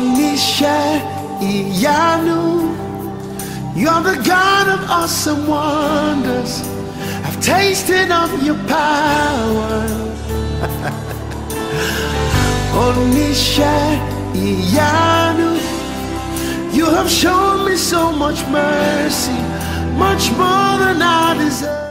Iyanu, you're the God of awesome wonders. I've tasted of your power. Iyanu, you have shown me so much mercy, much more than I deserve.